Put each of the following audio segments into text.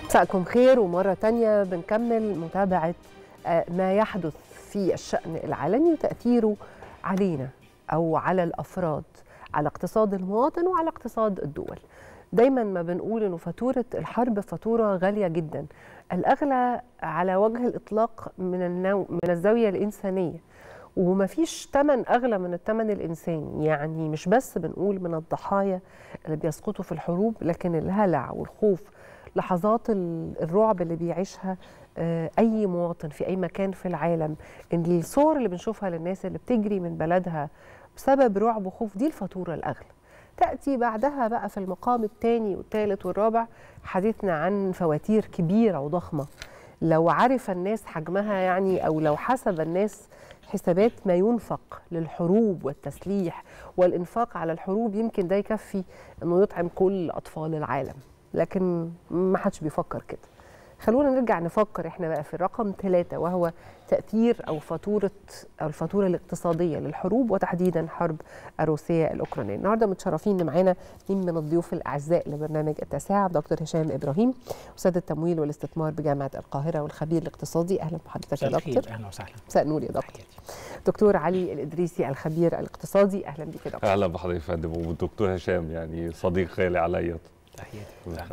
مساءكم خير، ومرة تانية بنكمل متابعة ما يحدث في الشأن العالمي وتأثيره علينا أو على الأفراد، على اقتصاد المواطن وعلى اقتصاد الدول. دايما ما بنقول إنه فاتورة الحرب فاتورة غالية جدا، الأغلى على وجه الإطلاق من الزاوية الإنسانية، ومفيش ثمن أغلى من الثمن الإنساني. يعني مش بس بنقول من الضحايا اللي بيسقطوا في الحروب، لكن الهلع والخوف، لحظات الرعب اللي بيعيشها أي مواطن في أي مكان في العالم. إن الصور اللي بنشوفها للناس اللي بتجري من بلدها بسبب رعب وخوف، دي الفاتورة الأغلى. تأتي بعدها بقى في المقام الثاني والثالث والرابع حديثنا عن فواتير كبيرة وضخمة. لو عرف الناس حجمها، يعني أو لو حسب الناس حسابات ما ينفق للحروب والتسليح والإنفاق على الحروب، يمكن ده يكفي أنه يطعم كل أطفال العالم، لكن ما حدش بيفكر كده. خلونا نرجع نفكر احنا بقى في الرقم 3، وهو تأثير أو فاتورة أو الفاتورة الاقتصادية للحروب، وتحديدا حرب الروسية الأوكرانية. النهارده متشرفين معانا اثنين من الضيوف الأعزاء لبرنامج التاسعة، دكتور هشام إبراهيم، أستاذ التمويل والاستثمار بجامعة القاهرة والخبير الاقتصادي. أهلا بحضرتك يا دكتور. أهلا وسهلا. مساء النور يا دكتور. دكتور علي الإدريسي، الخبير الاقتصادي. أهلا بك يا دكتور. أهلا بحضرتك يا فندم. والدكتور هشام يعني صديق غالي عليا. تحياتي.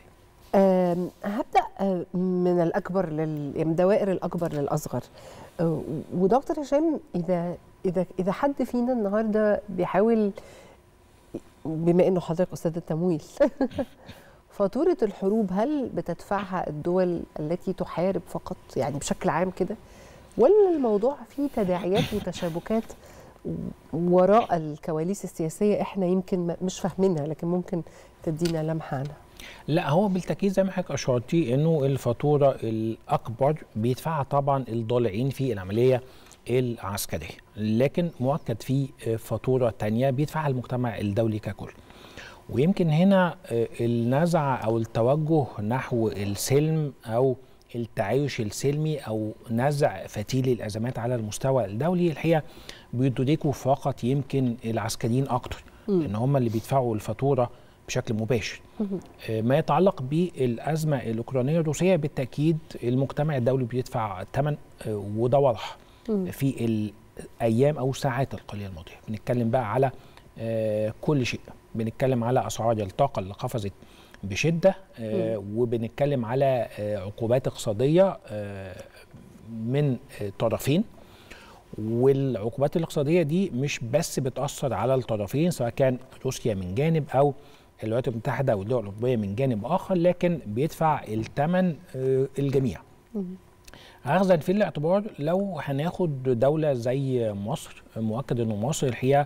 هبدأ من الأكبر من دوائر الأكبر للأصغر. ودكتور هشام، إذا حد فينا النهارده بيحاول، بما إنه حضرتك أستاذ التمويل فاتورة الحروب هل بتدفعها الدول التي تحارب فقط، يعني بشكل عام كده، ولا الموضوع فيه تداعيات وتشابكات وراء الكواليس السياسية احنا يمكن مش فاهمينها، لكن ممكن تدينا لمحة عنها؟ لا، هو بالتأكيد زي ما حضرتك أشرتي إنه الفاتورة الأكبر بيدفعها طبعا الضالعين في العملية العسكرية، لكن مؤكد في فاتورة تانية بيدفعها المجتمع الدولي ككل. ويمكن هنا النزعة أو التوجه نحو السلم أو التعايش السلمي أو نزع فتيل الأزمات على المستوى الدولي، الحقيقة بيدركوا فقط يمكن العسكريين أكتر، إن هم اللي بيدفعوا الفاتورة بشكل مباشر. ما يتعلق بالأزمة الأوكرانية الروسية، بالتأكيد المجتمع الدولي بيدفع ثمن، وده واضح في الأيام أو الساعات القليلة الماضية. بنتكلم بقى على كل شيء، بنتكلم على أسعار الطاقة اللي قفزت بشدة، وبنتكلم على عقوبات اقتصادية من طرفين. والعقوبات الاقتصادية دي مش بس بتأثر على الطرفين، سواء كان روسيا من جانب أو الولايات المتحدة أو الدول الأوروبية من جانب آخر، لكن بيدفع الثمن الجميع. أخذا في الاعتبار لو هناخد دولة زي مصر، مؤكد أن مصر الحقيقة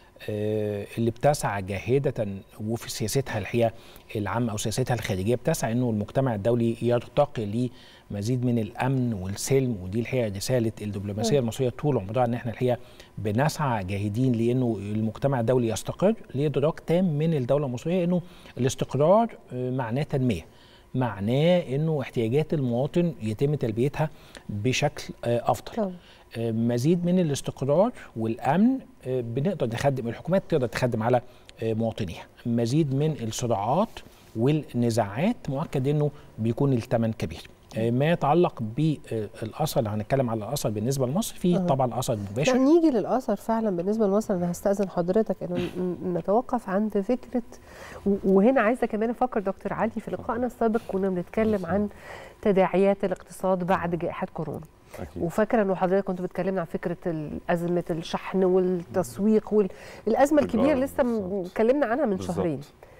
اللي بتسعى جاهدة وفي سياستها الحقيقة العامة أو سياستها الخارجية بتسعى أنه المجتمع الدولي يرتقي لمزيد من الأمن والسلم. ودي الحقيقة رسالة الدبلوماسية المصرية طول عمرها، أن احنا الحقيقة بنسعى جاهدين لأنه المجتمع الدولي يستقر، لإدراك تام من الدولة المصرية أنه الاستقرار معناه تنمية، معناه أنه احتياجات المواطن يتم تلبيتها بشكل أفضل. مزيد من الاستقرار والأمن بنقدر نخدم، الحكومات تقدر تخدم على مواطنيها. مزيد من الصراعات والنزاعات مؤكد أنه بيكون الثمن كبير. ما يتعلق بالأثر، اللي هنتكلم على الأثر بالنسبة لمصر، في طبعا أثر مباشر. نيجي للأثر فعلا بالنسبة لمصر. أنا هستأذن حضرتك أنه نتوقف عند فكرة، وهنا عايزة كمان أفكر دكتور علي، في لقائنا السابق كنا بنتكلم عن تداعيات الاقتصاد بعد جائحة كورونا. وفاكره انه حضرتك كنت بتكلمنا عن فكره ازمه الشحن والتسويق والازمه الكبيره اللي لسه اتكلمنا عنها من شهرين.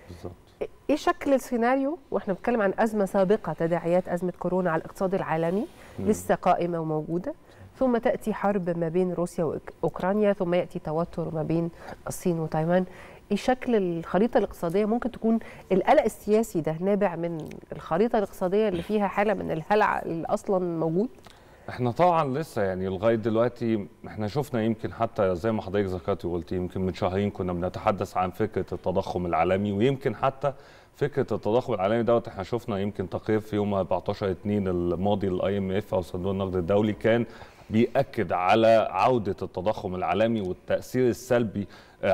ايه شكل السيناريو واحنا بنتكلم عن ازمه سابقه، تداعيات ازمه كورونا على الاقتصاد العالمي لسه قائمه وموجوده، ثم تاتي حرب ما بين روسيا واوكرانيا، ثم ياتي توتر ما بين الصين وتايوان. ايه شكل الخريطه الاقتصاديه؟ ممكن تكون القلق السياسي ده نابع من الخريطه الاقتصاديه اللي فيها حاله من الهلع اللي اصلا موجود؟ احنا طبعا لسه يعني لغايه دلوقتي احنا شفنا، يمكن حتى زي ما حضرتك ذكرتي وقلتي، يمكن من شهرين كنا بنتحدث عن فكره التضخم العالمي، ويمكن حتى فكره التضخم العالمي دوت احنا شفنا يمكن تقرير في يوم 14/2 الماضي للIMF او صندوق النقد الدولي كان بيأكد على عودة التضخم العالمي والتأثير السلبي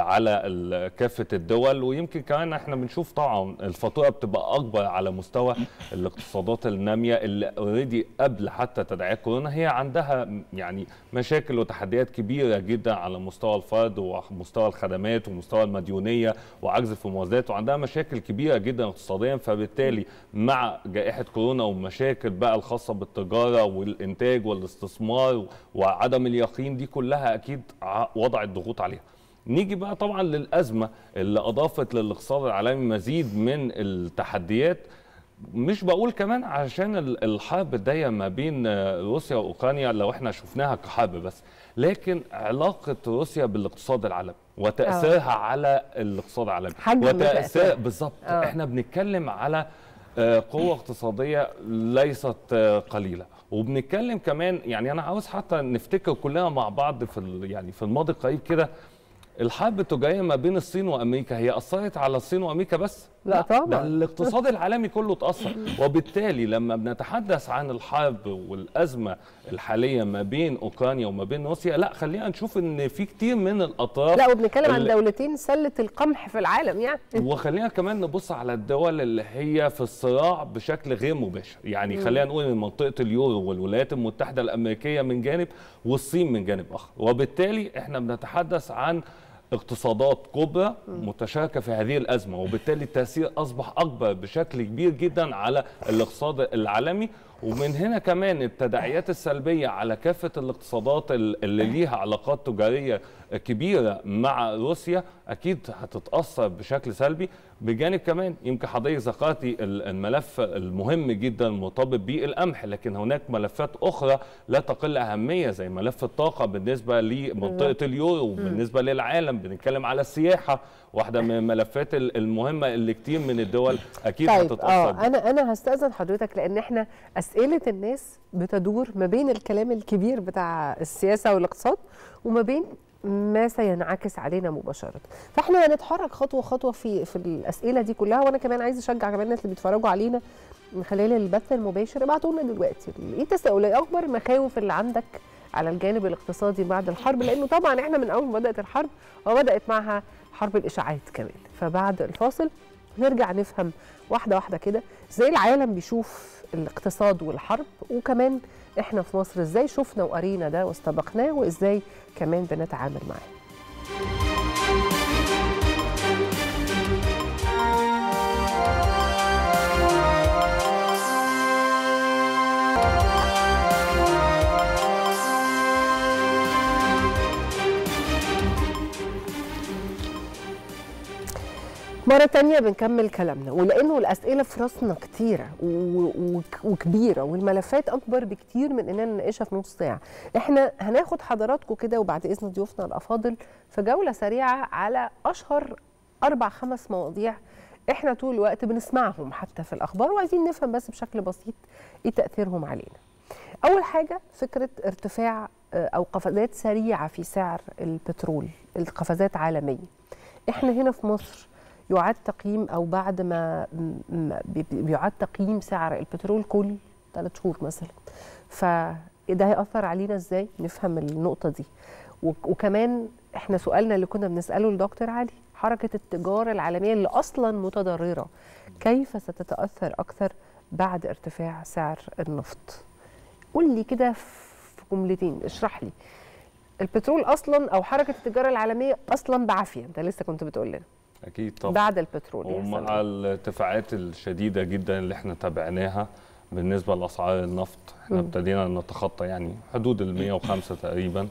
على كافة الدول. ويمكن كمان احنا بنشوف طبعا الفاتورة بتبقى أكبر على مستوى الاقتصادات النامية اللي اوريدي قبل حتى تداعيات كورونا هي عندها يعني مشاكل وتحديات كبيرة جدا على مستوى الفرد ومستوى الخدمات ومستوى المديونية وعجز في الموازنات، وعندها مشاكل كبيرة جدا اقتصاديا. فبالتالي مع جائحة كورونا ومشاكل بقى الخاصة بالتجارة والإنتاج والاستثمار وعدم اليقين دي كلها أكيد وضعت ضغوط عليها. نيجي بقى طبعا للأزمة اللي أضافت للاقتصاد العالمي مزيد من التحديات. مش بقول كمان عشان الحرب الدايرة ما بين روسيا وأوكرانيا لو احنا شفناها كحرب بس، لكن علاقة روسيا بالاقتصاد العالمي وتأثيرها على الاقتصاد العالمي وتأثير بالظبط. احنا بنتكلم على قوة اقتصادية ليست قليلة، وبنتكلم كمان يعني أنا عاوز حتى نفتكر كلنا مع بعض يعني في الماضي القريب كده الحرب التجارية ما بين الصين وأمريكا هي أثرت على الصين وأمريكا بس؟ لا طبعا، ده الاقتصاد العالمي كله اتأثر. وبالتالي لما بنتحدث عن الحرب والأزمة الحالية ما بين أوكرانيا وما بين روسيا، لا خلينا نشوف إن في كتير من الأطراف، لا وبنتكلم عن دولتين سلة القمح في العالم يعني. وخلينا كمان نبص على الدول اللي هي في الصراع بشكل غير مباشر، يعني خلينا نقول إن منطقة اليورو والولايات المتحدة الأمريكية من جانب والصين من جانب آخر، وبالتالي احنا بنتحدث عن اقتصادات كبرى متشاركة في هذه الأزمة، وبالتالي التأثير أصبح أكبر بشكل كبير جدا على الاقتصاد العالمي. ومن هنا كمان التداعيات السلبية على كافة الاقتصادات اللي ليها علاقات تجارية كبيرة مع روسيا أكيد هتتأثر بشكل سلبي. بجانب كمان يمكن حضرتك ذكرتي الملف المهم جدا مرتبط بالقمح، لكن هناك ملفات أخرى لا تقل أهمية زي ملف الطاقة بالنسبة لمنطقة اليورو وبالنسبة للعالم. بنتكلم على السياحة، واحدة من الملفات المهمة اللي كتير من الدول أكيد هتتأثر. أنا هستأذن حضرتك لأن احنا أسئلة الناس بتدور ما بين الكلام الكبير بتاع السياسة والاقتصاد وما بين ما سينعكس علينا مباشرة. فاحنا هنتحرك خطوة خطوة في الأسئلة دي كلها، وأنا كمان عايزة أشجع كمان الناس اللي بيتفرجوا علينا من خلال البث المباشر ابعتوا لنا دلوقتي إيه تساؤلات أكبر المخاوف اللي عندك على الجانب الاقتصادي بعد الحرب، لأنه طبعا احنا من أول ما بدأت الحرب وبدأت معها حرب الإشاعات كمان. فبعد الفاصل نرجع نفهم واحدة واحدة كده ازاي العالم بيشوف الاقتصاد والحرب، وكمان احنا في مصر ازاي شفنا وقرينا ده واستبقناه وازاي كمان بنتعامل معاه. مرة تانية بنكمل كلامنا، ولأنه الأسئلة في راسنا كتيرة وكبيرة والملفات أكبر بكتير من إننا نناقشها في نص ساعة. إحنا هناخد حضراتكم كده وبعد إذن ضيوفنا الأفاضل في جولة سريعة على أشهر 4-5 مواضيع إحنا طول الوقت بنسمعهم حتى في الأخبار، وعايزين نفهم بس بشكل بسيط إيه تأثيرهم علينا. أول حاجة فكرة ارتفاع أو قفزات سريعة في سعر البترول، القفزات عالمية. إحنا هنا في مصر يعاد تقييم أو بعد ما بيعاد تقييم سعر البترول كل 3 شهور مثلا، فده هيأثر علينا ازاي؟ نفهم النقطة دي. وكمان احنا سؤالنا اللي كنا بنسأله لدكتور علي، حركة التجارة العالمية اللي أصلا متضررة كيف ستتأثر أكثر بعد ارتفاع سعر النفط؟ قول لي كده في جملتين، اشرح لي البترول أصلا أو حركة التجارة العالمية أصلا بعافية، أنت لسه كنت بتقول لنا. أكيد طبعا بعد البترول ومع الارتفاعات الشديدة جدا اللي احنا تابعناها بالنسبة لأسعار النفط، احنا ابتدينا نتخطى يعني حدود 105 تقريبا.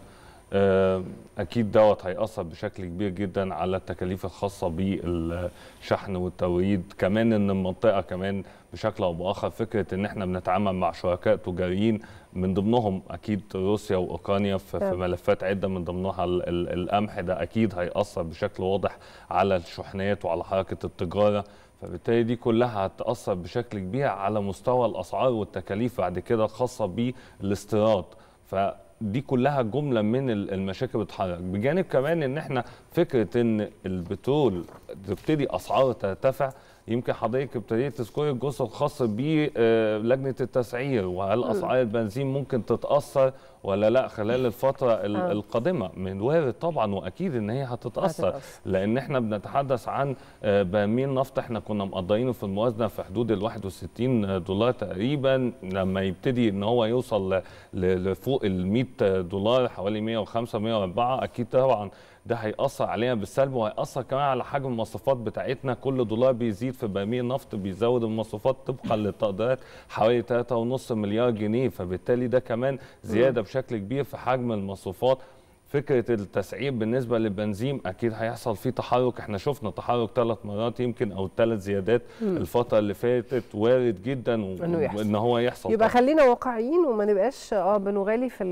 أكيد دوت هيأثر بشكل كبير جدا على التكاليف الخاصة بالشحن والتوريد. كمان إن المنطقة كمان بشكل أو بآخر فكرة إن احنا بنتعامل مع شركاء تجاريين من ضمنهم أكيد روسيا وأوكرانيا في ملفات عدة من ضمنها القمح، ده أكيد هيأثر بشكل واضح على الشحنات وعلى حركة التجارة. فبالتالي دي كلها هتأثر بشكل كبير على مستوى الأسعار والتكاليف بعد كده الخاصة بالاستيراد. دي كلها جملة من المشاكل بتتحرك، بجانب كمان ان احنا فكرة ان البترول تبتدي اسعاره ترتفع. يمكن حضرتك ابتديت تذكري الجزء الخاص بلجنة التسعير، وهل اسعار البنزين ممكن تتأثر ولا لا خلال الفتره القادمه؟ من وارد طبعا واكيد ان هي هتتاثر، لان احنا بنتحدث عن برميل نفط احنا كنا مقدرينه في الموازنه في حدود ال 61 دولار تقريبا، لما يبتدي ان هو يوصل لفوق ال 100 دولار حوالي 105 104 اكيد طبعا ده هيأثر علينا بالسلب، وهيأثر كمان على حجم المصروفات بتاعتنا. كل دولار بيزيد في برميل نفط بيزود المصروفات طبقا للتقديرات حوالي 3.5 مليار جنيه، فبالتالي ده كمان زيادة بشكل كبير في حجم المصروفات. فكرة التسعير بالنسبة للبنزين أكيد هيحصل فيه تحرك، احنا شفنا تحرك 3 مرات يمكن أو 3 زيادات الفترة اللي فاتت، وارد جدا إن هو يحصل. يبقى خلينا واقعيين وما نبقاش بنغالي في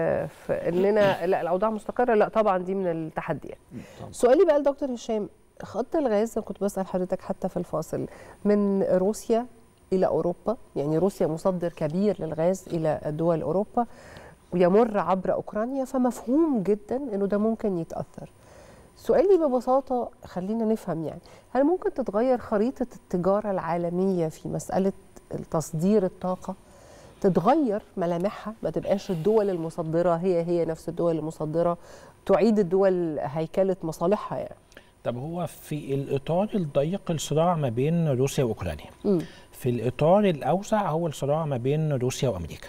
إننا لا الأوضاع مستقرة، لا طبعا دي من التحديات. سؤالي بقى لدكتور هشام، خط الغاز أنا كنت بسأل حضرتك حتى في الفاصل، من روسيا إلى أوروبا، يعني روسيا مصدر كبير للغاز إلى دول أوروبا ويمر عبر أوكرانيا، فمفهوم جدا أنه ده ممكن يتأثر. سؤالي ببساطة خلينا نفهم، يعني هل ممكن تتغير خريطة التجارة العالمية في مسألة تصدير الطاقة؟ تتغير ملامحها، ما تبقاش الدول المصدرة هي نفس الدول المصدرة، تعيد الدول هيكلة مصالحها يعني؟ طب هو في الإطار الضيق الصراع ما بين روسيا وأوكرانيا، في الإطار الأوسع هو الصراع ما بين روسيا وأمريكا.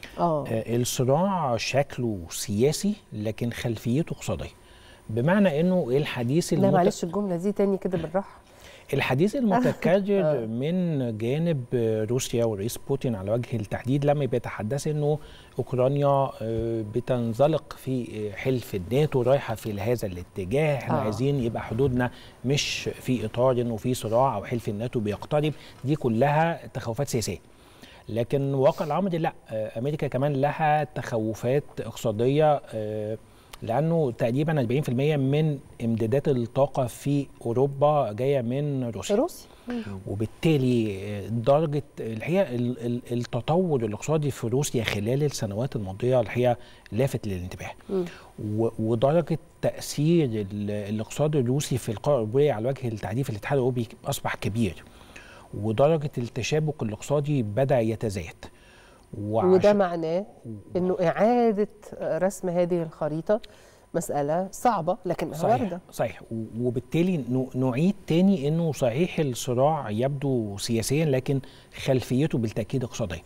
الصراع شكله سياسي لكن خلفيته اقتصاديه، بمعنى انه الحديث لا معلش الجمله دي تاني كده بالراحه. الحديث المتكرر من جانب روسيا والرئيس بوتين على وجه التحديد لما بيتحدث انه اوكرانيا بتنزلق في حلف الناتو، رايحه في هذا الاتجاه، احنا عايزين يبقى حدودنا مش في اطار انه في صراع او حلف الناتو بيقترب، دي كلها تخوفات سياسيه. لكن واقع الامر لا، امريكا كمان لها تخوفات اقتصاديه، لانه تقريبا 40% من امدادات الطاقه في اوروبا جايه من روسيا. وبالتالي درجه الحقيقه التطور الاقتصادي في روسيا خلال السنوات الماضيه الحقيقه لافت للانتباه. ودرجه تاثير الاقتصاد الروسي في القاره الاوروبيه على وجه التحديد في الاتحاد الاوروبي اصبح كبير، ودرجة التشابك الاقتصادي بدأ يتزايد. وده معناه أنه إعادة رسم هذه الخريطة مسألة صعبة لكنها واردة. صحيح، وبالتالي نعيد تاني أنه صحيح الصراع يبدو سياسيا لكن خلفيته بالتأكيد اقتصادية.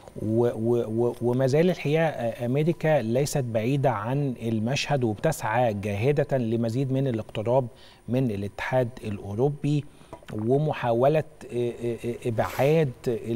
وما زال الحقيقة أمريكا ليست بعيدة عن المشهد وبتسعى جاهدة لمزيد من الاقتراب من الاتحاد الأوروبي ومحاولة إبعاد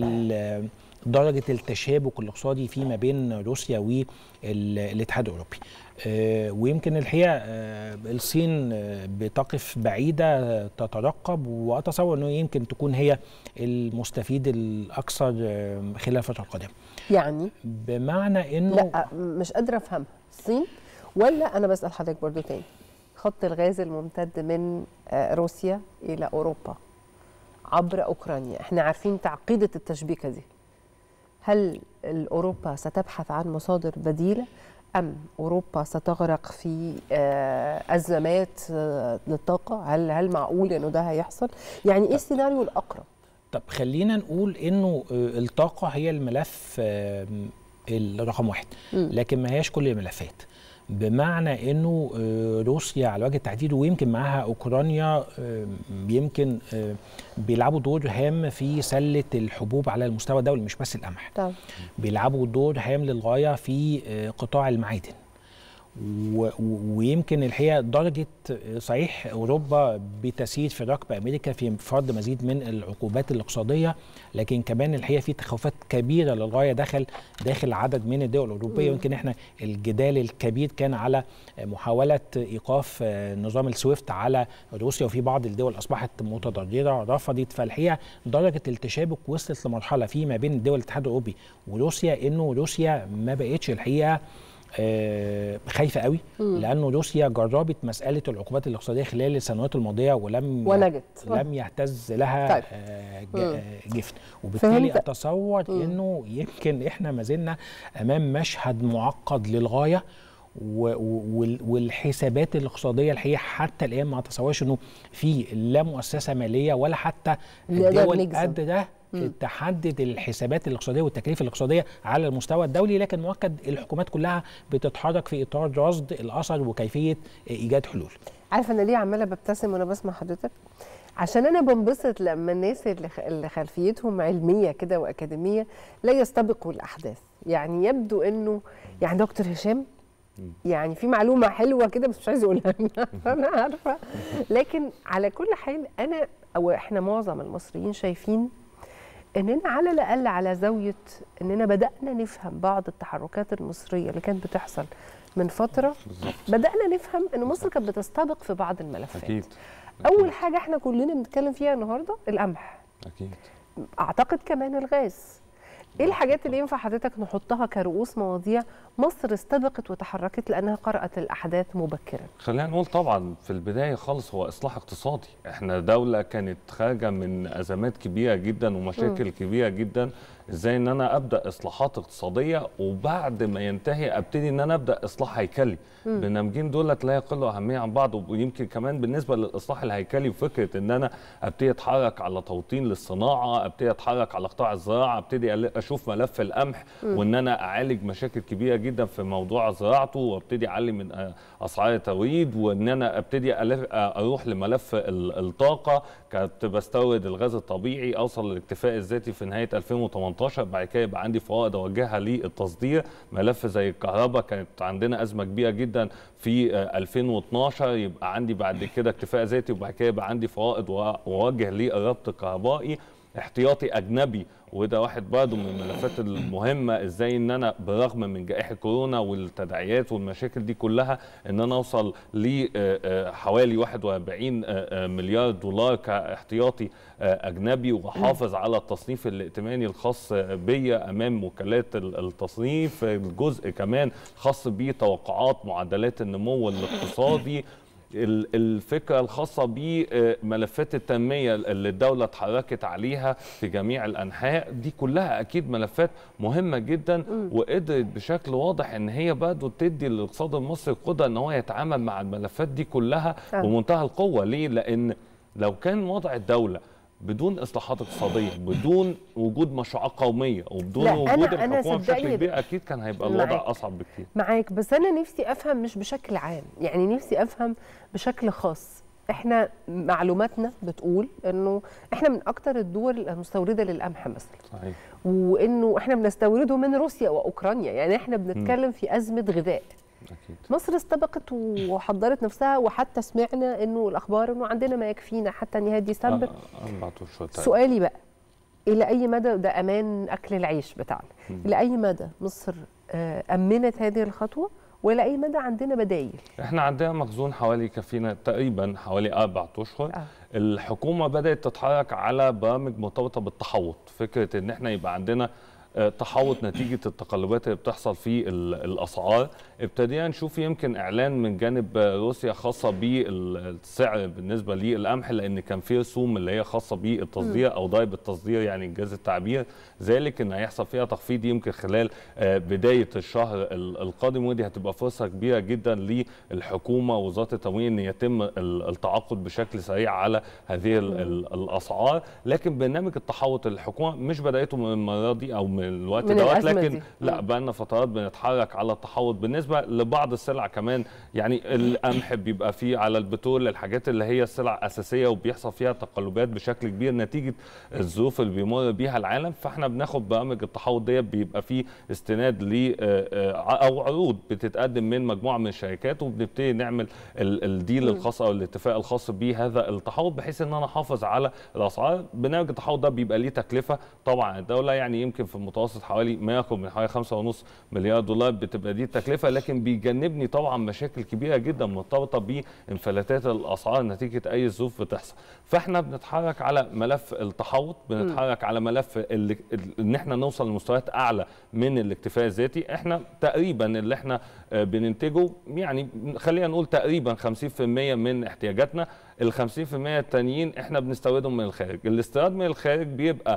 درجة التشابك الاقتصادي فيما بين روسيا والاتحاد الأوروبي. ويمكن الحقيقة الصين بتقف بعيدة تترقب، وأتصور أنه يمكن تكون هي المستفيد الأكثر خلال الفترة القادمة. يعني بمعنى أنه لا مش قادرة أفهمها، الصين ولا أنا بسأل حضرتك برضو تاني، خط الغاز الممتد من روسيا إلى أوروبا عبر أوكرانيا، احنا عارفين تعقيدة التشبيكة دي، هل أوروبا ستبحث عن مصادر بديلة أم أوروبا ستغرق في أزمات للطاقة؟ هل معقول أنه ده هيحصل؟ يعني إيه السيناريو الأقرب؟ طب خلينا نقول أنه الطاقة هي الملف الرقم 1، لكن ما هياش كل الملفات، بمعنى انه روسيا على وجه التحديد ويمكن معها اوكرانيا يمكن بيلعبوا دور هام في سله الحبوب على المستوى الدولي، مش بس القمح. بيلعبوا دور هام للغايه في قطاع المعادن. ويمكن الحقيقه درجه صحيح اوروبا بتسير في ركب امريكا في فرض مزيد من العقوبات الاقتصاديه، لكن كمان الحقيقه في تخوفات كبيره للغايه داخل عدد من الدول الاوروبيه. ويمكن احنا الجدال الكبير كان على محاوله ايقاف نظام السويفت على روسيا، وفي بعض الدول اصبحت متضرره رفضت. فالحقيقه درجه التشابك وصلت لمرحله فيما بين الدول الاتحاد الاوروبي وروسيا انه روسيا ما بقتش الحقيقه خايفه قوي، لانه روسيا جربت مساله العقوبات الاقتصاديه خلال السنوات الماضيه لم يهتز لها جفن. وبالتالي اتصور انه يمكن احنا ما زلنا امام مشهد معقد للغايه، والحسابات الاقتصاديه الحقيقه حتى الان ما اتصورش انه في لا مؤسسه ماليه ولا حتى الدول قادره تحدد الحسابات الاقتصاديه والتكاليف الاقتصاديه على المستوى الدولي، لكن مؤكد الحكومات كلها بتتحرك في اطار رصد الاثر وكيفيه ايجاد حلول. عارفه انا ليه عماله ببتسم وانا بسمع حضرتك؟ عشان انا بنبسط لما الناس اللي خلفيتهم علميه كده واكاديميه لا يستبقوا الاحداث. يعني يبدو انه يعني دكتور هشام يعني في معلومه حلوه كده بس مش عايزه اقولها انا عارفه، لكن على كل حال انا او احنا معظم المصريين شايفين اننا على الاقل على زاويه اننا بدانا نفهم بعض التحركات المصريه اللي كانت بتحصل من فتره. بدانا نفهم ان مصر كانت بتستبق في بعض الملفات. أكيد. اول حاجه احنا كلنا بنتكلم فيها النهارده القمح. اكيد. اعتقد كمان الغاز. ايه الحاجات اللي ينفع حضرتك نحطها كرؤوس مواضيع مصر استبقت وتحركت لانها قرأت الاحداث مبكرا؟ خلينا نقول طبعا في البدايه خالص هو اصلاح اقتصادي. احنا دوله كانت خارجه من ازمات كبيره جدا ومشاكل كبيره جدا. ازاي ان انا ابدا اصلاحات اقتصاديه وبعد ما ينتهي ابتدي ان انا ابدا اصلاح هيكلي. البرنامجين دولت لا يقلوا اهميه عن بعض. ويمكن كمان بالنسبه للاصلاح الهيكلي وفكره ان انا ابتدي اتحرك على توطين للصناعه، ابتدي اتحرك على قطاع الزراعه، ابتدي اشوف ملف القمح وان انا اعالج مشاكل كبيره جدا في موضوع زراعته، وابتدي اعلي من اسعار التوريد، وان انا ابتدي اروح لملف الطاقه. كنت بستورد الغاز الطبيعي اوصل للاكتفاء الذاتي في نهايه 2018، بعد كده يبقى عندي فوائد اوجهها للتصدير. ملف زي الكهرباء كانت عندنا ازمه كبيره جدا في 2012، يبقى عندي بعد كده اكتفاء ذاتي وبعد كده يبقى عندي فوائد واوجه للربط الكهربائي. احتياطي اجنبي وده واحد برضه من الملفات المهمه، ازاي ان انا برغم من جائحه كورونا والتداعيات والمشاكل دي كلها ان انا اوصل لحوالي 41 مليار دولار كاحتياطي اجنبي، واحافظ على التصنيف الائتماني الخاص بيا امام وكالات التصنيف. الجزء كمان خاص بتوقعات معدلات النمو الاقتصادي. الفكرة الخاصة بملفات التنمية اللي الدولة اتحركت عليها في جميع الأنحاء، دي كلها أكيد ملفات مهمة جدا وقدرت بشكل واضح إن هي برضه تدي للاقتصاد المصري القدرة إن هو يتعامل مع الملفات دي كلها بمنتهى القوة. ليه؟ لأن لو كان وضع الدولة بدون اصلاحات اقتصاديه، بدون وجود مشروعات قوميه، وبدون وجود الحكومه بشكل كبير، اكيد كان هيبقى الوضع اصعب بكتير. معاك، بس انا نفسي افهم مش بشكل عام، يعني نفسي افهم بشكل خاص. احنا معلوماتنا بتقول انه احنا من اكتر الدول المستورده للقمح مثلا. صحيح. وانه احنا بنستورده من روسيا واوكرانيا، يعني احنا بنتكلم في ازمه غذاء. أكيد. مصر استبقت وحضرت نفسها، وحتى سمعنا انه الاخبار انه عندنا ما يكفينا حتى نهايه ديسمبر. سؤالي بقى، الى اي مدى ده امان اكل العيش بتاعنا؟ الى اي مدى مصر امنت هذه الخطوه، والى اي مدى عندنا بدايل؟ احنا عندنا مخزون حوالي كفينا تقريبا حوالي 4 أشهر. الحكومه بدات تتحرك على برامج مرتبطه بالتحوط، فكره ان احنا يبقى عندنا تحوط نتيجه التقلبات اللي بتحصل في الاسعار. ابتدينا نشوف يمكن اعلان من جانب روسيا خاصه بالسعر بالنسبه للقمح، لان كان في رسوم اللي هي خاصه بالتصدير او ضرائب التصدير، يعني انجاز التعبير، ذلك ان هيحصل فيها تخفيض يمكن خلال بدايه الشهر القادم. ودي هتبقى فرصه كبيره جدا للحكومه ووزاره التموين ان يتم التعاقد بشكل سريع على هذه الاسعار. لكن برنامج التحوط الحكومه مش بدايته من المره دي او من الوقت دوت، لكن لا بقى لنا فترات بنتحرك على التحوط بالنسبه لبعض السلع كمان. يعني القمح بيبقى فيه على البترول، الحاجات اللي هي السلع اساسيه وبيحصل فيها تقلبات بشكل كبير نتيجه الظروف اللي بيمر بيها العالم. فاحنا بناخد برامج التحوط ديت بيبقى فيه استناد ل او عروض بتتقدم من مجموعه من الشركات، وبنبتدي نعمل الديل الخاص او الاتفاق الخاص بهذا التحوط بحيث ان انا احافظ على الاسعار. برنامج التحوط ده بيبقى ليه تكلفه طبعا الدوله، يعني يمكن في المتوسط حوالي ما يقرب من حوالي 5.5 مليار دولار بتبقى دي التكلفه، لكن بيجنبني طبعا مشاكل كبيره جدا مرتبطه بانفلاتات الاسعار نتيجه اي ظروف بتحصل. فاحنا بنتحرك على ملف التحوط، بنتحرك على ملف ان احنا نوصل لمستويات اعلى من الاكتفاء الذاتي. احنا تقريبا اللي احنا بننتجه يعني خلينا نقول تقريبا 50% من احتياجاتنا، ال 50% التانيين احنا بنستوردهم من الخارج. الاستيراد من الخارج بيبقى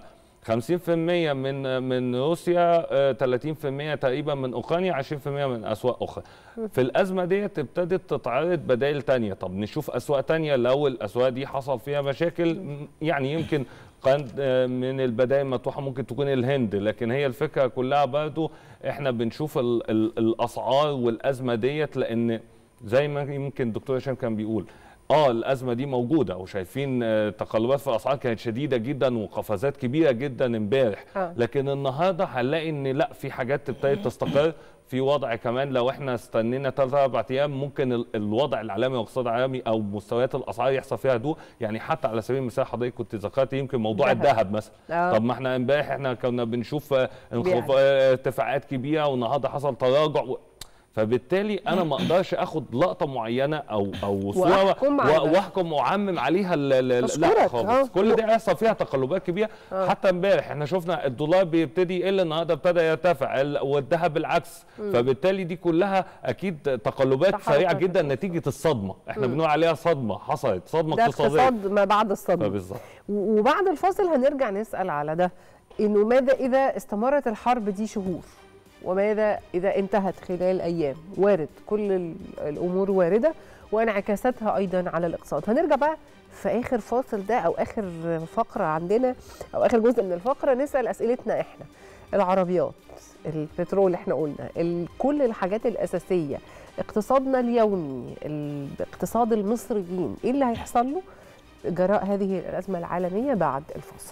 50% من روسيا، 30% تقريبا من اوكرانيا، 20% من اسواق اخرى. في الازمه ديت ابتدت تتعرض بدائل تانية. طب نشوف اسواق تانية لو الاسواق دي حصل فيها مشاكل. يعني يمكن كان من البدائل المطروحه ممكن تكون الهند، لكن هي الفكره كلها برضو احنا بنشوف الاسعار والازمه ديت، لان زي ما يمكن الدكتور هشام كان بيقول الازمه دي موجوده، وشايفين تقلبات في الاسعار كانت شديده جدا وقفزات كبيره جدا امبارح. لكن النهارده هنلاقي ان لا، في حاجات ابتدت تستقر، في وضع كمان لو احنا استنينا 3-4 ايام ممكن الوضع العالمي والاقتصاد العالمي او مستويات الاسعار يحصل فيها هدوء. يعني حتى على سبيل المثال حضرتك كنت ذكرت يمكن موضوع الذهب مثلا. طب ما احنا امبارح كنا بنشوف ارتفاعات كبيره، والنهارده حصل تراجع. فبالتالي انا ما اقدرش اخد لقطه معينه او صوره واحكم واعمم عليها. لا خالص، كل ده هيحصل فيها تقلبات كبيره. حتى امبارح احنا شفنا الدولار بيبتدي يقل، النهارده ابتدى يرتفع، والذهب بالعكس. فبالتالي دي كلها اكيد تقلبات سريعه جدا نتيجه الصدمه. احنا بنقول عليها صدمه حصلت، صدمه اقتصاديه. ده اقتصاد ما بعد الصدمه بالظبط. وبعد الفاصل هنرجع نسال على ده، انه ماذا اذا استمرت الحرب دي شهور؟ وماذا إذا انتهت خلال أيام؟ وارد، كل الأمور واردة وانعكاساتها أيضا على الاقتصاد. هنرجع بقى في آخر فاصل ده أو آخر فقرة عندنا أو آخر جزء من الفقرة نسأل أسئلتنا إحنا. العربيات، البترول احنا قلنا، كل الحاجات الأساسية، اقتصادنا اليومي، اقتصاد المصريين، إيه اللي هيحصل له جراء هذه الأزمة العالمية بعد الفاصل؟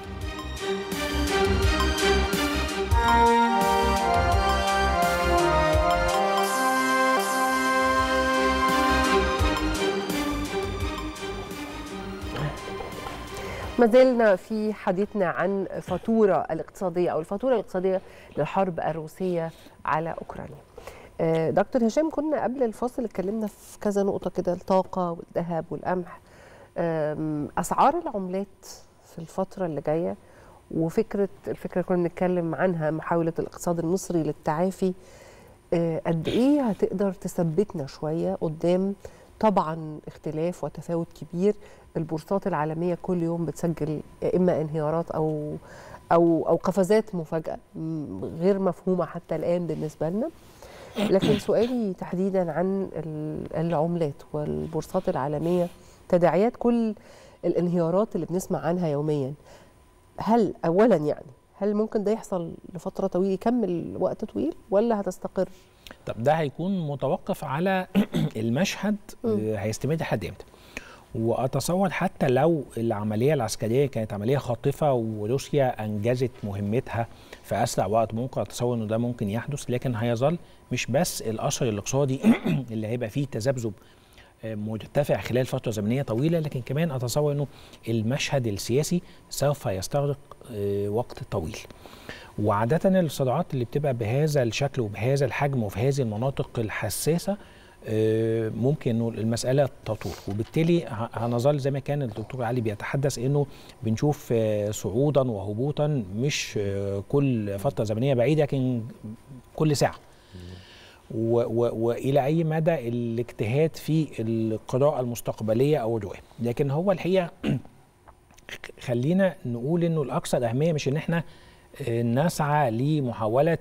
ما زلنا في حديثنا عن الفاتورة الاقتصادية أو الفاتورة الاقتصادية للحرب الروسية على أوكرانيا. دكتور هشام، كنا قبل الفاصل اتكلمنا في كذا نقطة كده، الطاقة والذهب والقمح، أسعار العملات في الفترة اللي جاية، الفكرة كنا بنتكلم عنها، محاولة الاقتصاد المصري للتعافي، قد إيه هتقدر تثبتنا شوية قدام طبعا اختلاف وتفاوت كبير. البورصات العالمية كل يوم بتسجل إما انهيارات أو قفزات مفاجئة غير مفهومة حتى الآن بالنسبة لنا. لكن سؤالي تحديدا عن العملات والبورصات العالمية، تداعيات كل الانهيارات اللي بنسمع عنها يوميا، هل أولا هل ممكن ده يحصل لفترة طويلة، يكمل وقت طويل، ولا هتستقر؟ طب ده هيكون متوقف على المشهد هيستمر لحد امتى. واتصور حتى لو العمليه العسكريه كانت عمليه خاطفه وروسيا انجزت مهمتها في اسرع وقت ممكن، اتصور انه ده ممكن يحدث، لكن هيظل مش بس الاثر الاقتصادي اللي هيبقى فيه تذبذب مرتفع خلال فتره زمنيه طويله، لكن كمان اتصور انه المشهد السياسي سوف يستغرق وقت طويل. وعاده الصراعات اللي بتبقى بهذا الشكل وبهذا الحجم وفي هذه المناطق الحساسه ممكن انه المساله تطول، وبالتالي هنظل زي ما كان الدكتور علي بيتحدث انه بنشوف صعودا وهبوطا، مش كل فتره زمنيه بعيده لكن كل ساعه. والى اي مدى الاجتهاد في القراءه المستقبليه او الرؤيه. لكن هو الحقيقه خلينا نقول انه الاكثر اهميه مش ان احنا نسعى لمحاولة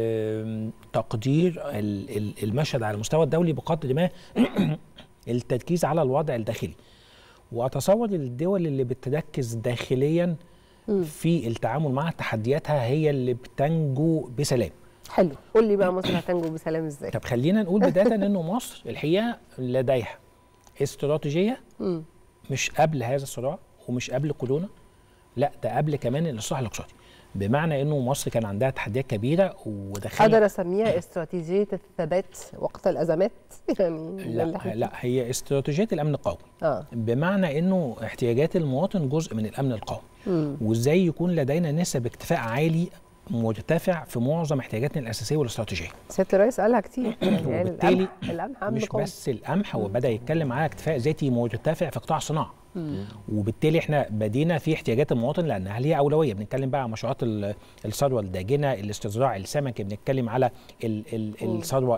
تقدير المشهد على المستوى الدولي بقدر ما التركيز على الوضع الداخلي. وأتصور الدول اللي بتركز داخليا في التعامل مع تحدياتها هي اللي بتنجو بسلام. حلو، قول لي بقى مصر هتنجو بسلام ازاي؟ طب خلينا نقول بداية انه مصر الحقيقة لديها استراتيجية مش قبل هذا الصراع ومش قبل كورونا، لا ده قبل كمان الإصلاح الاقتصادي. بمعنى انه مصر كان عندها تحديات كبيره ودخلت، اقدر اسميها استراتيجيه الثبات وقت الازمات يعني. لا هي استراتيجيه الامن القومي. بمعنى انه احتياجات المواطن جزء من الامن القومي، وازاي يكون لدينا نسب اكتفاء عالي مرتفع في معظم احتياجاتنا الاساسيه والاستراتيجيه. سياده الرئيس قالها كتير وبالتالي القمح مش بس القمح، هو بدا يتكلم على اكتفاء ذاتي مرتفع في قطاع الصناعه. وبالتالي احنا بدينا في احتياجات المواطن لانها ليها اولويه. بنتكلم بقى عن مشروعات الثروه الداجنه، الاستزراع السمكي، بنتكلم على الثروه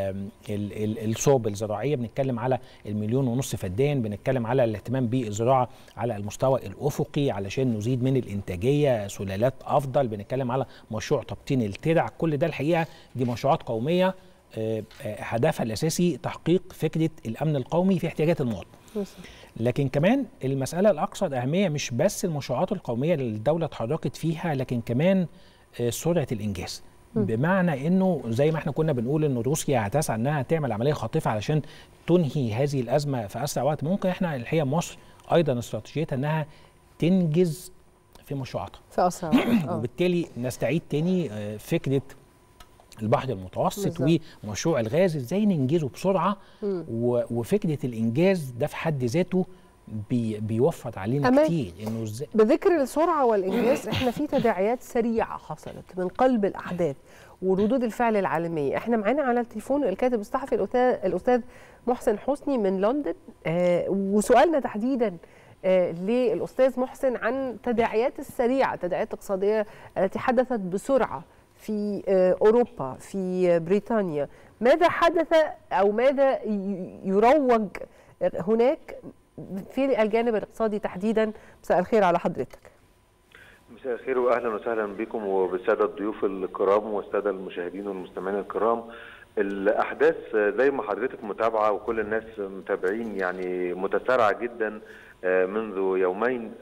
الصوب الزراعيه، بنتكلم على 1.5 مليون فدان، بنتكلم على الاهتمام بالزراعه على المستوى الافقي علشان نزيد من الانتاجيه، سلالات افضل، بنتكلم على مشروع تبطين الترع. كل ده الحقيقه دي مشروعات قوميه هدفها الاساسي تحقيق فكره الامن القومي في احتياجات المواطن. لكن كمان المساله الاكثر اهميه مش بس المشروعات القوميه اللي الدوله اتحركت فيها، لكن كمان سرعه الانجاز. بمعنى انه زي ما احنا كنا بنقول ان روسيا هتسعى انها تعمل عمليه خاطفه علشان تنهي هذه الازمه في اسرع وقت ممكن، احنا الحقيقه مصر ايضا استراتيجيتها انها تنجز في مشروعاتها في اسرع وقت. وبالتالي نستعيد تاني فكره البحر المتوسط بالزبط. ومشروع الغاز ازاي ننجزه بسرعه، وفكره الانجاز ده في حد ذاته بيوفر علينا كتير. انه بذكر السرعه والانجاز، احنا في تداعيات سريعه حصلت من قلب الاحداث وردود الفعل العالميه. احنا معانا على التليفون الكاتب الصحفي الاستاذ محسن حسني من لندن، وسؤالنا تحديدا للاستاذ محسن عن التداعيات السريعه، التداعيات الاقتصاديه التي حدثت بسرعه في أوروبا، في بريطانيا. ماذا حدث أو ماذا يروج هناك في الجانب الاقتصادي تحديدا؟ مساء الخير على حضرتك. مساء الخير واهلا وسهلا بكم وبالساده الضيوف الكرام والساده المشاهدين والمستمعين الكرام. الاحداث زي ما حضرتك متابعه وكل الناس متابعين يعني متسارعه جدا منذ يومين،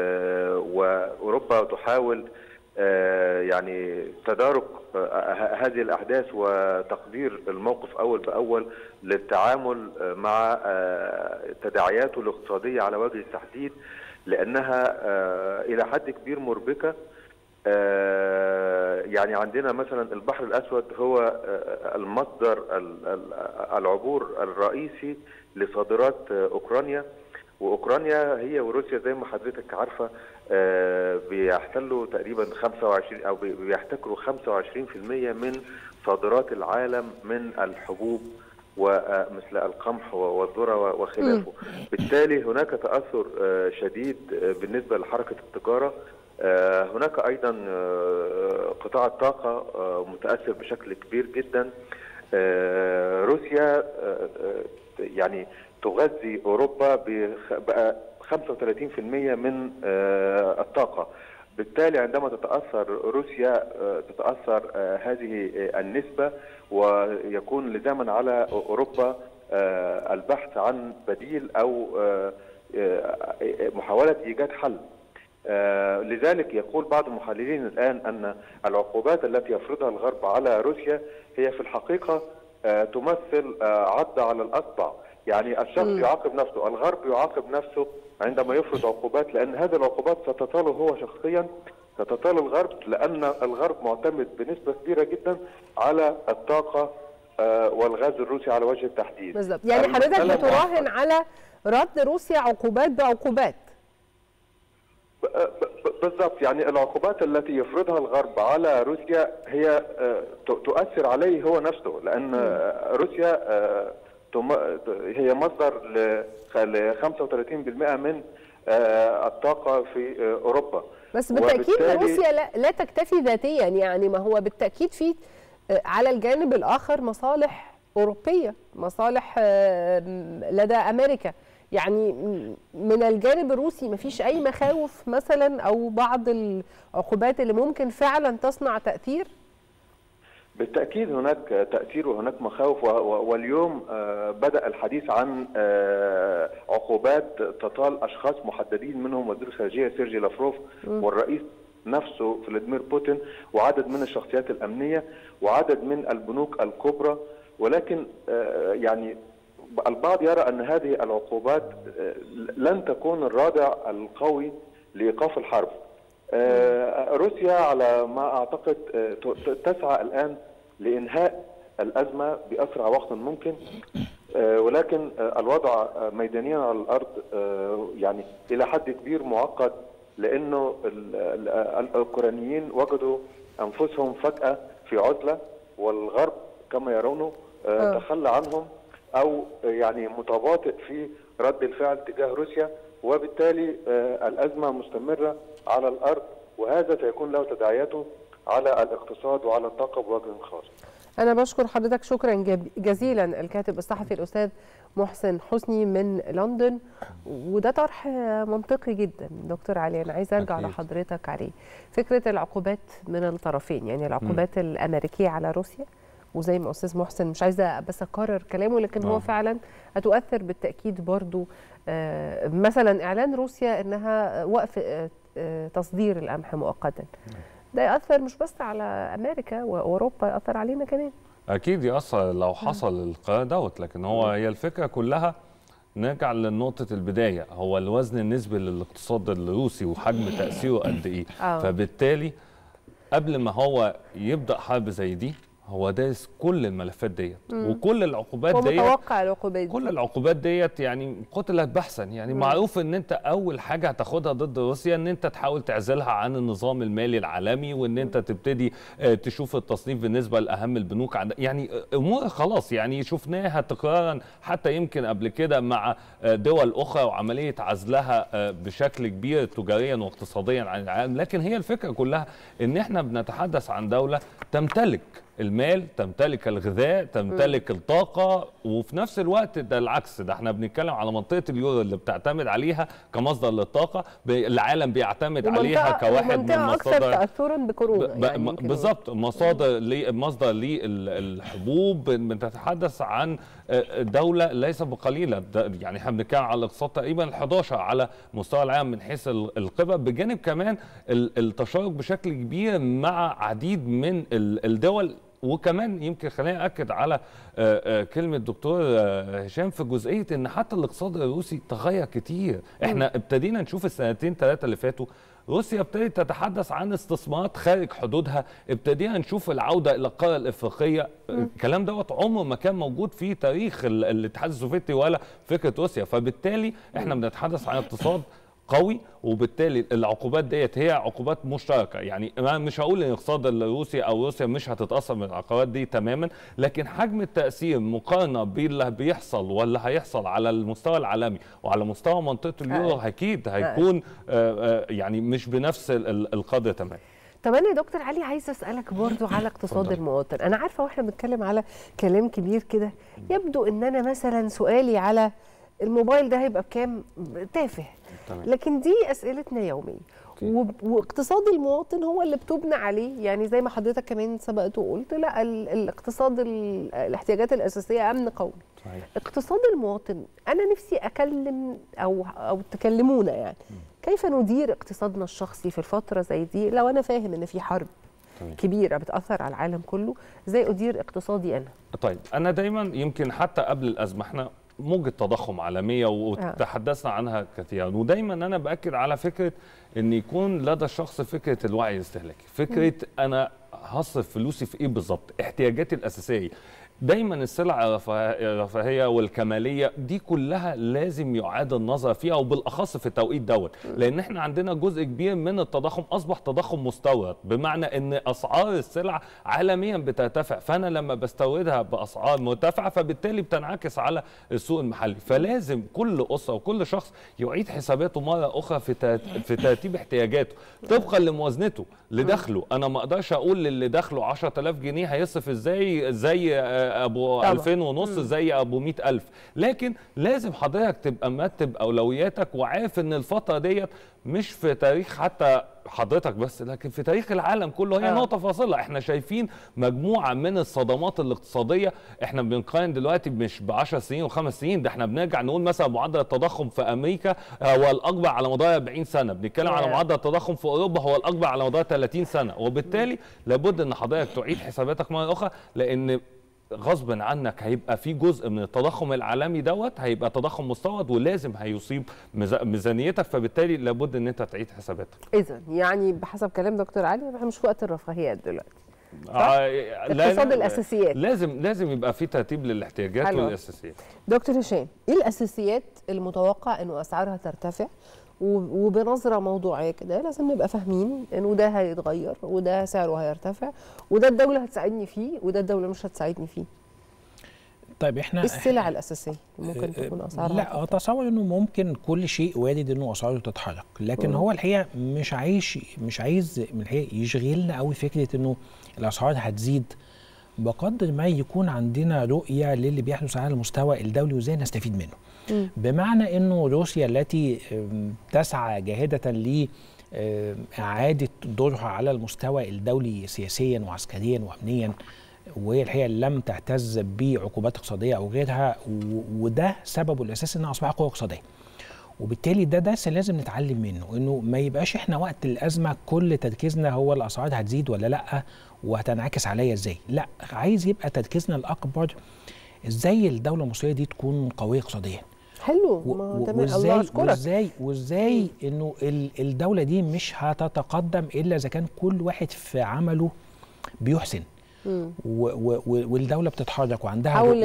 واوروبا تحاول يعني تدارك هذه الأحداث وتقدير الموقف أول بأول للتعامل مع تداعياته الاقتصادية على وجه التحديد، لأنها إلى حد كبير مربكة. يعني عندنا مثلا البحر الأسود هو المصدر العبور الرئيسي لصادرات أوكرانيا، وأوكرانيا هي وروسيا زي ما حضرتك عارفة بيحتلوا تقريبا 25 أو بيحتكروا 25% من صادرات العالم من الحبوب ومثل القمح والذرة وخلافه. بالتالي هناك تأثر شديد بالنسبة لحركة التجارة. هناك أيضا قطاع الطاقة متأثر بشكل كبير جدا. روسيا يعني تغذي أوروبا بقى 35% من الطاقة. بالتالي عندما تتأثر روسيا تتأثر هذه النسبة، ويكون لزاما على أوروبا البحث عن بديل أو محاولة إيجاد حل. لذلك يقول بعض المحللين الآن أن العقوبات التي يفرضها الغرب على روسيا هي في الحقيقة تمثل عض على الأصبع. يعني الشخص يعاقب نفسه، الغرب يعاقب نفسه عندما يفرض عقوبات، لأن هذه العقوبات ستطاله هو شخصيا، ستطال الغرب، لأن الغرب معتمد بنسبة كبيرة جدا على الطاقة والغاز الروسي على وجه التحديد. بالظبط. يعني حضرتك بتراهن على رد روسيا عقوبات بعقوبات. بالضبط. يعني العقوبات التي يفرضها الغرب على روسيا هي تؤثر عليه هو نفسه، لأن روسيا هي مصدر ل 35% من الطاقة في أوروبا. بس بالتأكيد روسيا لا تكتفي ذاتيا، يعني ما هو بالتأكيد في على الجانب الآخر مصالح أوروبية، مصالح لدى أمريكا. يعني من الجانب الروسي ما فيش أي مخاوف مثلا أو بعض العقوبات اللي ممكن فعلا تصنع تأثير؟ بالتأكيد هناك تأثير وهناك مخاوف، واليوم بدأ الحديث عن عقوبات تطال أشخاص محددين، منهم وزير الخارجية سيرجي لافروف والرئيس نفسه فلاديمير بوتين وعدد من الشخصيات الأمنية وعدد من البنوك الكبرى. ولكن يعني البعض يرى أن هذه العقوبات لن تكون الرادع القوي لإيقاف الحرب. روسيا على ما أعتقد تسعى الآن لإنهاء الأزمة بأسرع وقت ممكن، ولكن الوضع ميدانيا على الأرض يعني إلى حد كبير معقد، لأنه الأوكرانيين وجدوا أنفسهم فجأة في عزلة، والغرب كما يرونه تخلى عنهم أو يعني متباطئ في رد الفعل تجاه روسيا. وبالتالي الأزمة مستمرة على الأرض، وهذا سيكون له تداعياته على الاقتصاد وعلى الطاقة بوجه خاص. أنا بشكر حضرتك شكرا جزيلا الكاتب الصحفي الأستاذ محسن حسني من لندن، وده طرح منطقي جدا دكتور علي. أنا عايزة أرجع لحضرتك عليه، فكرة العقوبات من الطرفين، يعني العقوبات الأمريكية على روسيا، وزي ما أستاذ محسن مش عايزة بس أكرر كلامه، لكن هو فعلا هتؤثر بالتأكيد برضو. مثلا إعلان روسيا أنها وقف تصدير القمح مؤقتا، ده يأثر مش بس على أمريكا وأوروبا، يأثر علينا كمان. أكيد يأثر لو حصل القرار دوت، لكن هي الفكرة كلها نرجع لنقطة البداية، هو الوزن النسبي للاقتصاد الروسي وحجم تأثيره قد إيه. فبالتالي قبل ما هو يبدأ حرب زي دي هو دارس كل الملفات ديت وكل العقوبات ديت، ومتوقع العقوبات دي. كل العقوبات ديت يعني قتلت بحثا. يعني معروف ان انت اول حاجه هتاخدها ضد روسيا ان انت تحاول تعزلها عن النظام المالي العالمي، وان انت تبتدي تشوف التصنيف بالنسبه لاهم البنوك. يعني امور خلاص يعني شفناها تكرارا حتى يمكن قبل كده مع دول اخرى، وعمليه عزلها بشكل كبير تجاريا واقتصاديا عن العالم. لكن هي الفكره كلها ان احنا بنتحدث عن دوله تمتلك المال، تمتلك الغذاء، تمتلك الطاقة، وفي نفس الوقت ده العكس، ده احنا بنتكلم على منطقة اليورو اللي بتعتمد عليها كمصدر للطاقة، العالم بيعتمد عليها كواحد من مصادر أكثر تأثرا بكورونا. يعني بالظبط، مصدر للحبوب. بنتحدث عن دولة ليس بقليلة، يعني احنا بنتكلم على الاقتصاد تقريبا 11 على مستوى العالم من حيث القيمة، بجانب كمان التشارك بشكل كبير مع عديد من الدول. وكمان يمكن خليني أكد على كلمة دكتور هشام في جزئية ان حتى الاقتصاد الروسي تغير كتير. احنا ابتدينا نشوف السنتين ثلاثة اللي فاتوا روسيا ابتدت تتحدث عن استثمارات خارج حدودها، ابتدينا نشوف العودة إلى القارة الإفريقية. الكلام دوت عمره ما كان موجود في تاريخ الاتحاد السوفيتي ولا فكرة روسيا. فبالتالي احنا بنتحدث عن اقتصاد قوي، وبالتالي العقوبات ديت هي عقوبات مشتركه. يعني انا مش هقول ان الاقتصاد الروسي او روسيا مش هتتاثر من العقوبات دي تماما، لكن حجم التاثير مقارنه باللي بيحصل ولا هيحصل على المستوى العالمي وعلى مستوى منطقه اليورو اكيد هيكون يعني مش بنفس القدر تماما. طب انا يا دكتور علي عايزه اسالك برضو على اقتصاد المواطن. انا عارفه واحنا بنتكلم على كلام كبير كده يبدو ان انا مثلا سؤالي على الموبايل ده هيبقى بكام تافه، لكن دي اسئلتنا يوميه، واقتصاد المواطن هو اللي بتبنى عليه. يعني زي ما حضرتك كمان سبقت وقلت، لا الاقتصاد الاحتياجات الاساسيه امن قومي. اقتصاد المواطن انا نفسي اكلم او تكلمونا يعني كيف ندير اقتصادنا الشخصي في الفتره زي دي، لو انا فاهم ان في حرب كبيره بتاثر على العالم كله، ازاي ادير اقتصادي انا؟ طيب انا دايما يمكن حتى قبل الازمه احنا موجة تضخم عالمية وتحدثنا عنها كثيرا، ودايما أنا بأكد على فكرة أن يكون لدى الشخص فكرة الوعي الاستهلاكي، فكرة أنا هصرف فلوسي في إيه بالظبط، احتياجاتي الأساسية. دايما السلع الرفاهيه والكماليه دي كلها لازم يعاد النظر فيها، وبالاخص في التوقيت دوت، لان احنا عندنا جزء كبير من التضخم اصبح تضخم مستورد، بمعنى ان اسعار السلع عالميا بترتفع، فانا لما بستوردها باسعار مرتفعه فبالتالي بتنعكس على السوق المحلي. فلازم كل اسره وكل شخص يعيد حساباته مره اخرى في ترتيب احتياجاته طبقا لموازنته لدخله. انا ما اقدرش اقول للي دخله 10000 جنيه هيصرف ازاي زي ابو 2500 زي ابو 100000، لكن لازم حضرتك تبقى مرتب اولوياتك وعارف ان الفتره ديت مش في تاريخ حتى حضرتك بس، لكن في تاريخ العالم كله هي نقطه فاصله. احنا شايفين مجموعه من الصدمات الاقتصاديه، احنا بنقارن دلوقتي مش ب10 سنين و5 سنين، ده احنا بنرجع نقول مثلا معدل التضخم في امريكا هو الاكبر على مدار 40 سنه، بنتكلم على معدل التضخم في اوروبا هو الاكبر على مدار 30 سنه، وبالتالي لابد ان حضرتك تعيد حساباتك مره اخرى، لان غصبا عنك هيبقى في جزء من التضخم العالمي دوت هيبقى تضخم مستورد ولازم هيصيب ميزانيتك، فبالتالي لابد ان انت تعيد حساباتك. اذا يعني بحسب كلام دكتور علي احنا مش في وقت الرفاهيات دلوقتي. اقتصاد الاساسيات لازم يبقى في ترتيب للاحتياجات والاساسيات. دكتور هشام، ايه الاساسيات المتوقع انه اسعارها ترتفع؟ وبنظره موضوعيه كده لازم نبقى فاهمين انه ده هيتغير وده سعره هيرتفع وده الدوله هتساعدني فيه وده الدوله مش هتساعدني فيه. طيب احنا السلع الاساسيه ممكن تكون اسعارها؟ لا، اتصور انه ممكن كل شيء وارد انه اسعاره تتحرك، لكن هو الحقيقه مش عايز من الحقيقه يشغلنا قوي فكره انه الاسعار هتزيد، بقدر ما يكون عندنا رؤيه للي بيحدث على المستوى الدولي وازاي نستفيد منه. بمعنى انه روسيا التي تسعى جاهده ل اعاده دورها على المستوى الدولي سياسيا وعسكريا وامنيا، وهي الحقيقه لم تعتز بعقوبات اقتصاديه او غيرها، وده سببه الاساسي انها اصبحت قوه اقتصاديه. وبالتالي ده درس لازم نتعلم منه، انه ما يبقاش احنا وقت الازمه كل تركيزنا هو الاسعار هتزيد ولا لا وهتنعكس عليا ازاي، لا، عايز يبقى تركيزنا الاكبر ازاي الدوله المصريه دي تكون قويه اقتصاديا. حلو. وازاي انه الدوله دي مش هتتقدم الا اذا كان كل واحد في عمله بيحسن والدوله بتتحرك وعندها حول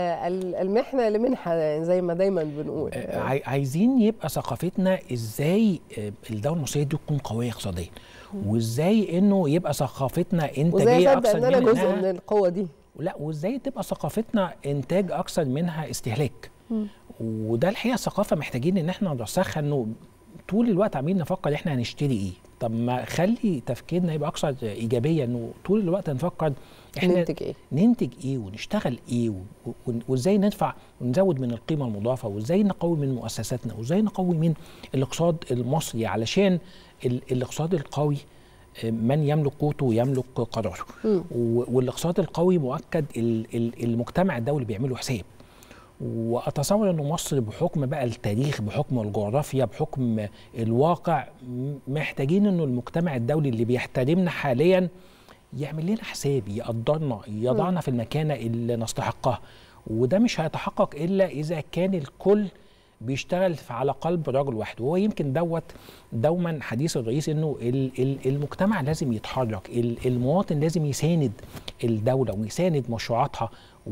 المحنه لمنحه زي ما دايما بنقول. عايزين يبقى ثقافتنا ازاي الدوله المصريه دي تكون قويه اقتصاديا، وازاي انه يبقى ثقافتنا انتاجيه اكثر منها، ان انا جزء من القوه دي، لا، وازاي تبقى ثقافتنا انتاج اكثر منها استهلاك. وده الحقيقه ثقافه محتاجين ان احنا نرسخها، انه طول الوقت عمالين نفكر احنا هنشتري ايه، طب ما خلي تفكيرنا يبقى اكثر ايجابيه، انه طول الوقت نفكر احنا ننتج ايه ونشتغل ايه وازاي ندفع ونزود من القيمه المضافه، وازاي نقوي من مؤسساتنا، وازاي نقوي من الاقتصاد المصري، علشان الاقتصاد القوي من يملك قوته يملك قراره. والاقتصاد القوي مؤكد المجتمع الدولي بيعمله حساب. واتصور انه مصر بحكم بقى التاريخ، بحكم الجغرافيا، بحكم الواقع، محتاجين انه المجتمع الدولي اللي بيحترمنا حاليا يعمل لنا حساب، يقدرنا، يضعنا في المكانه اللي نستحقها. وده مش هيتحقق الا اذا كان الكل بيشتغل على قلب رجل واحد. وهو يمكن دوما حديث الرئيس انه المجتمع لازم يتحرك، المواطن لازم يساند الدوله ويساند مشروعاتها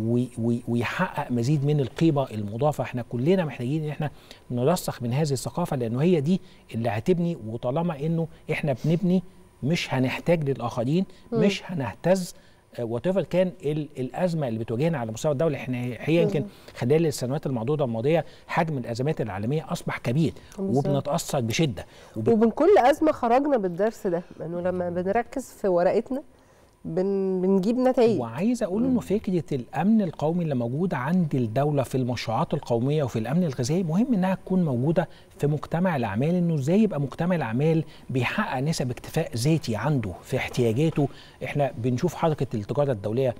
ويحقق مزيد من القيمه المضافه. احنا كلنا محتاجين ان احنا نرسخ من هذه الثقافه، لانه هي دي اللي هتبني. وطالما انه احنا بنبني مش هنحتاج للاخرين، مش هنهتز وات كان الازمه اللي بتواجهنا على مستوى الدوله. احنا هي يمكن خلال السنوات الماضيه حجم الازمات العالميه اصبح كبير وبنتاثر بشده ومن كل ازمه خرجنا بالدرس ده، انه لما بنركز في ورقتنا بنجيب نتائج. وعايز اقول انه فكره الامن القومي اللي موجوده عند الدوله في المشروعات القوميه وفي الامن الغذائي مهم انها تكون موجوده في مجتمع الاعمال، انه ازاي يبقى مجتمع الاعمال بيحقق نسب اكتفاء ذاتي عنده في احتياجاته. احنا بنشوف حركه التجاره الدوليه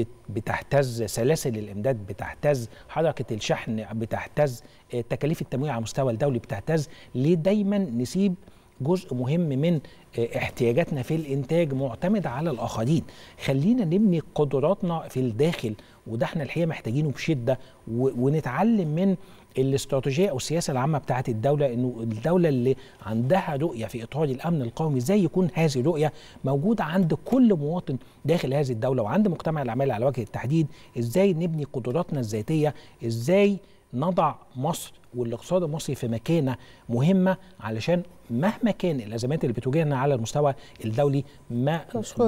بتهتز، سلاسل الامداد بتهتز، حركه الشحن بتهتز، تكاليف التمويل على المستوى الدولي بتهتز. ليه دايما نسيب جزء مهم من احتياجاتنا في الانتاج معتمد على الاخرين؟ خلينا نبني قدراتنا في الداخل، وده احنا الحقيقه محتاجينه بشده. ونتعلم من الاستراتيجيه او السياسه العامه بتاعه الدوله، انه الدوله اللي عندها رؤيه في اطار الامن القومي ازاي يكون هذه الرؤيه موجوده عند كل مواطن داخل هذه الدوله وعند مجتمع الاعمال على وجه التحديد. ازاي نبني قدراتنا الذاتيه، ازاي نضع مصر والاقتصاد المصري في مكانه مهمه، علشان مهما كان الازمات اللي بتواجهنا على المستوى الدولي ما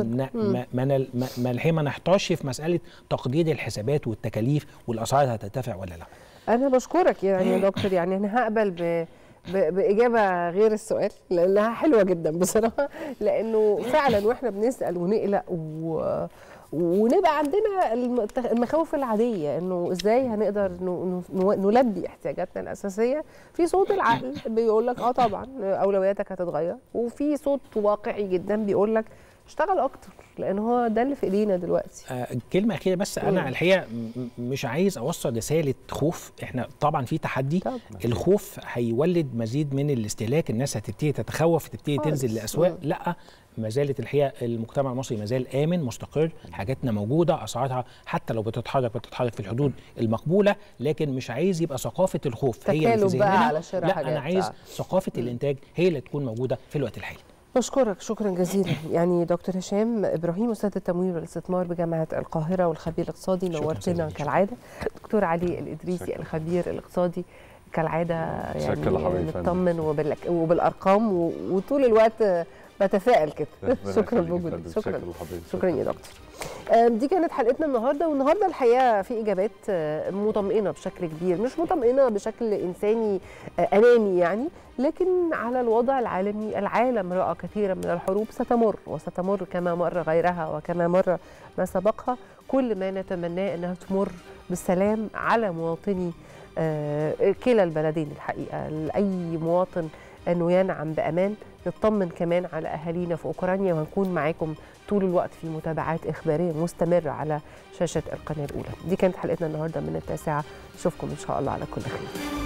نحتاجش في مساله تقدير الحسابات والتكاليف والاسعار هترتفع ولا لا. انا بشكرك يعني يا دكتور، يعني انا هقبل باجابه غير السؤال لانها حلوه جدا بصراحه، لانه فعلا واحنا بنسال ونقلق ونبقى عندنا المخاوف العاديه، انه ازاي هنقدر نلبي احتياجاتنا الاساسيه. في صوت العقل بيقول لك طبعا اولوياتك هتتغير، وفي صوت واقعي جدا بيقول لك اشتغل اكتر، لان هو ده اللي في ايدينا دلوقتي. كلمه اخيره بس، انا الحقيقه مش عايز اوصل رساله خوف. احنا طبعا في تحدي، الخوف هيولد مزيد من الاستهلاك، الناس هتبتدي تتخوف، تبتدي تنزل لاسواق. لا، ما زالت الحقيقه المجتمع المصري ما زال امن مستقر، حاجاتنا موجوده، اسعارها حتى لو بتتحرك في الحدود المقبوله، لكن مش عايز يبقى ثقافه الخوف هي اللي في ذهننا. لا، انا عايز ثقافه الانتاج هي اللي تكون موجوده في الوقت الحالي. بشكرك شكرا جزيلا. يعني دكتور هشام ابراهيم، استاذ التمويل والاستثمار بجامعه القاهره والخبير الاقتصادي، نورتنا كالعاده. دكتور علي الادريسي الخبير الاقتصادي، كالعاده يعني نطمن وبالارقام وطول الوقت بتفائل كده. شكرا بوجودك. شكرا يا دكتور. دي كانت حلقتنا النهارده، والنهارده الحقيقه في اجابات مطمئنه بشكل كبير، مش مطمئنه بشكل انساني اناني يعني، لكن على الوضع العالمي. العالم راى كثيرا من الحروب ستمر وستمر كما مر غيرها وكما مر ما سبقها. كل ما نتمناه انها تمر بالسلام على مواطني كلا البلدين الحقيقه. لاي مواطن انه ينعم بامان. نطمن كمان على اهالينا في اوكرانيا، وهنكون معاكم طول الوقت في متابعات اخباريه مستمره على شاشه القناه الاولى. دي كانت حلقتنا النهارده من 9. اشوفكم ان شاء الله على كل خير.